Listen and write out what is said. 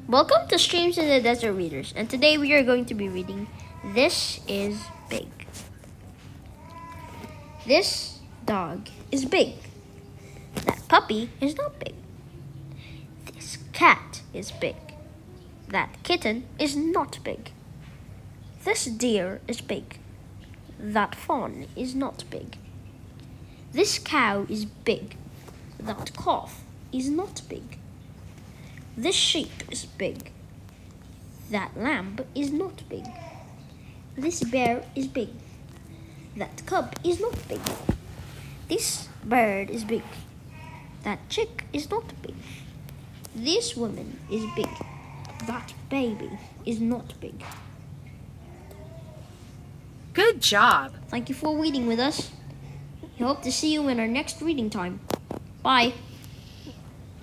Welcome to Streams in the Desert Readers, and today we are going to be reading This is Big. This dog is big. That puppy is not big. This cat is big. That kitten is not big. This deer is big. That fawn is not big. This cow is big. That calf is not big. This sheep is big. That lamb is not big. This bear is big. That cub is not big. This bird is big. That chick is not big. This woman is big. That baby is not big. Good job. Thank you for reading with us. We hope to see you in our next reading time. Bye.